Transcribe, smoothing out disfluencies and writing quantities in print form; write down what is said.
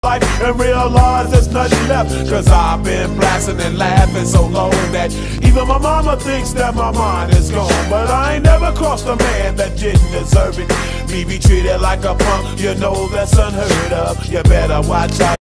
life and realize there's nothing left. Cause I've been blasting and laughing so long that even my mama thinks that my mind is gone. But I ain't never crossed a man that didn't deserve it. Me be treated like a punk, you know that's unheard of. You better watch out.